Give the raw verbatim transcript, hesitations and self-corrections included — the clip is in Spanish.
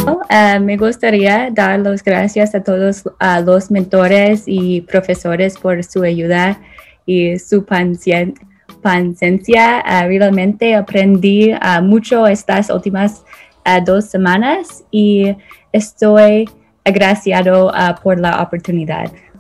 Uh, me gustaría dar las gracias a todos uh, los mentores y profesores por su ayuda y su pacien paciencia. Uh, realmente aprendí uh, mucho estas últimas uh, dos semanas y estoy agraciado uh, por la oportunidad.